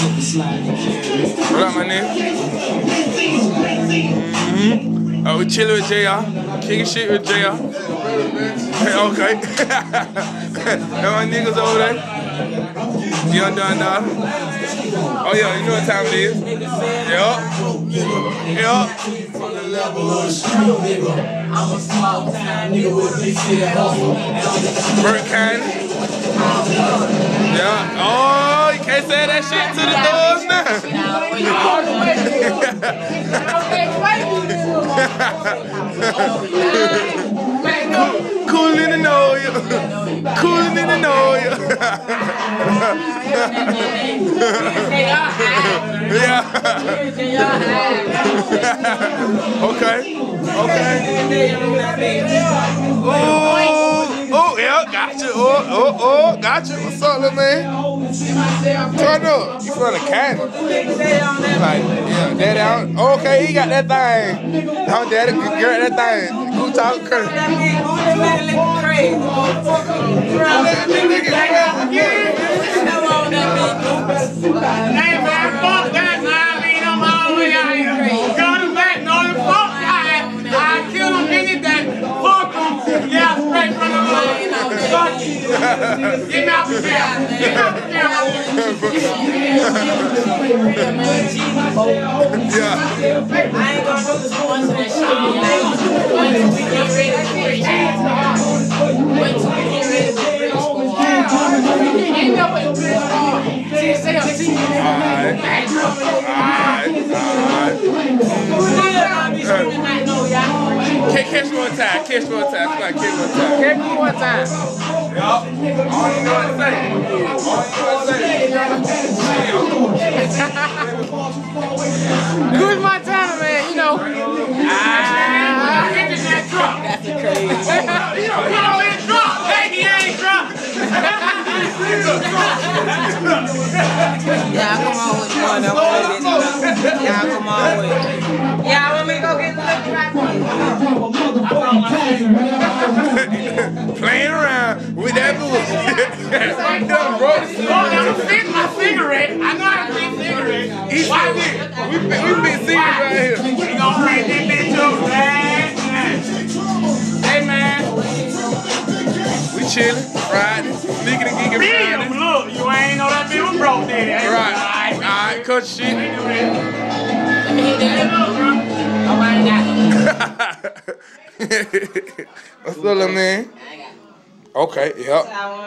What up, my nigga? Oh, we chilling with JR. Kicking shit with JR. Okay. And my niggas over there. Young Don Dollar. Oh yeah, you know what time it is. Yup. Yup. Burt County. Yeah. Oh, you can't say that shit to the doors now. Cooling in the Noila. Cooling in the Noila. Yeah. Okay. Okay. Oh, yeah, gotcha. Oh, gotcha. What's up, little man? Turn up. You from the Canada? Like, yeah, daddy out. Okay, he got that thing. Oh, daddy, get that thing. Who talk crazy? Hey man, fuck that, man. I mean, I'm all the way out here. Got him back, no, fuck that. I kill him any day. Fuck him. Yeah, straight from the line. Fuck you. Get out the camera. Get out the camera. Yeah. I ain't gonna do this once in that shit. Wait till we get ready to bridge. Wait till we get ready to bridge. Catch one time. Catch one time. Catch one time. Catch me one time. Yup. All you know what to say. All you know what to say. Gooch Montana, man, you know. Get in that truck. That's crazy. You know he's drunk. Hey, he ain't drunk. Yeah, come on with one. I'm with it. Yeah, come on with it. Yeah, let me go get the Playing around with that bullshit. I'm done, bro. I'm gonna fix my cigarette. I know how to fix cigarettes. Why did We been singing right here. we gonna bring that bitch up, man? Hey, man. We chilling Friday. Sneaking and geeking Medium, Friday. look, you ain't know that bitch was broke, did it? Right. Alright, cut shit. What's up, little man? Okay, yep.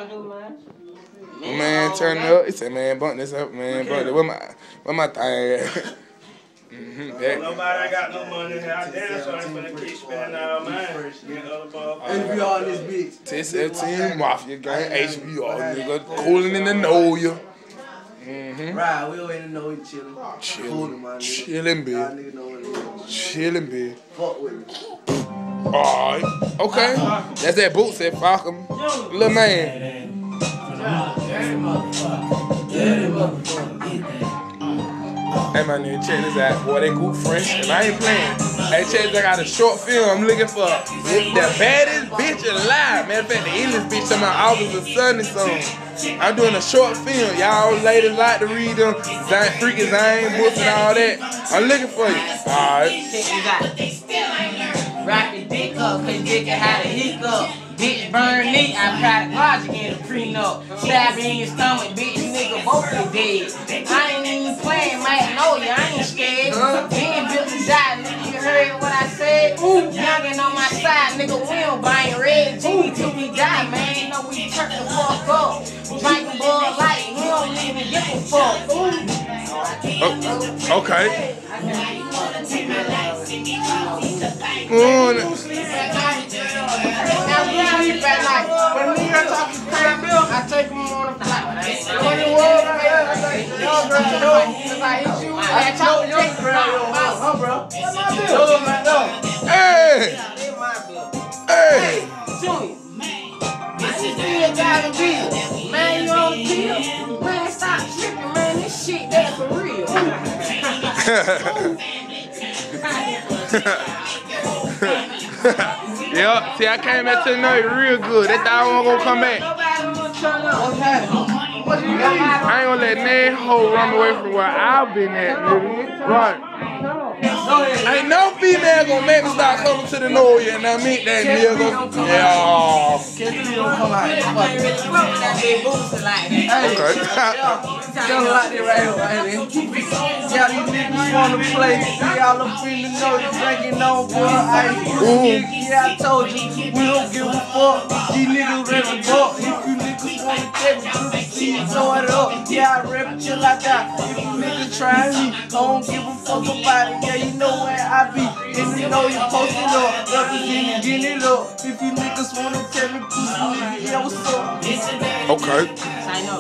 Man, turn up. He said, man, bump this up, man. Bump it. Where my thing at? Nobody ain't got no money. I dance on it for the keep spending all mine. Get other ball. And we all this bitch. TSFT Mafia Gang, HBR, nigga. Cooling in the Noila. Right, we already know we chillin'. Chillin', bitch. Y'all niggas know what it is. Chillin', bitch. Fuck with me. Alright, okay. That's that boot said, fuck him. Little man. Hey, my nigga, check this out. Boy, they Gooch Fresh, and I ain't playing. Hey, check this, I got a short film I'm looking for. The baddest bitch alive. Matter of fact, the illest bitch on my August of Sunday song. I'm doing a short film. Y'all ladies like to read them freaking Zane books and all that. I'm looking for you. Alright. Rock your dick up, cause dick had a hiccup. Bitch burn me, I tried logic in a prenup. Stab you in your stomach, bitch, nigga, both you dead. I ain't even playing, Magnolia, I ain't scared. Being built to die, nigga, you heard what I said? Youngin' on my side, nigga, we don't buy red. Jimmy till we die, man, you know we turn the fuck up. Drinking Bud Light, we don't even give a fuck. Okay. When we are talking crab milk, I take them on a flight. When the world right here, I say, yo, bro, if I hit you, I talk to your bro. Huh, bro? Hey! Hey! Junior, this is still gotta be. Man, you on the deal? Man, stop tripping, man. This shit, that's for real. Yup, see, I came back to the night real good. That thought I wasn't gonna come back. Nobody gonna turn up. What I ain't gonna let that hoe run away from where I've been at, nigga. Right. Ain't no female gonna make me start coming to the Noila and I meet that nigga. Yeah. Okay. Tell them like that right here, right there. Yeah, these niggas wanna play. Y'all up in the Noila drinking on boy ice. Yeah, I told you, we don't give a fuck. These niggas ready to fuck. If you niggas wanna take me to the sea, throw it up. Yeah, I rap it till I die. If you niggas try me, I don't give a fuck about it. Yeah, you know where I be. And you know you posted up, representing, getting it up. If you niggas wanna tell me, yeah, what's up? Okay. I know.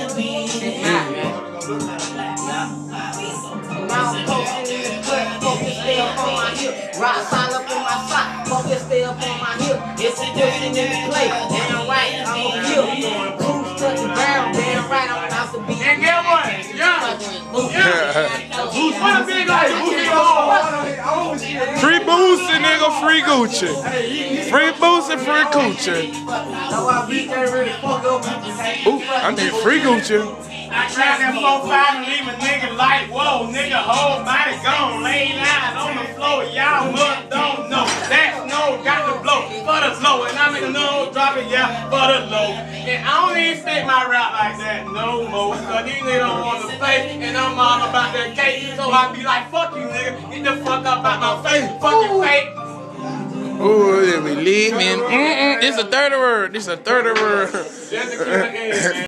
Now I'm posting in the cut, focus stay up on my hip. Rock sign up in my sock, focus stay up on my hip. It's a pushing in the play, damn right, I'm a kill. Cruise to the ground, damn right, I'm about to be. And get what? Free Boosie, nigga, free Gucci. Free Boosie, free Gucci. Ooh, I need free Gucci. I tried that 4-5 and leave a nigga like, whoa, nigga, whole body gone, laid out on the floor. Y'all must don't know. That's no, got the blow for the low. And I make a no drop it, yeah, for the low. And I don't even spit my rap like that no more. Cause these niggas don't want to play. And I'm all about that cake. So I be like, fuck you, nigga. Get the fuck up out my face, fucking fake. Ooh, we leave, man. This a third word. This a third word. That's the killer game, man.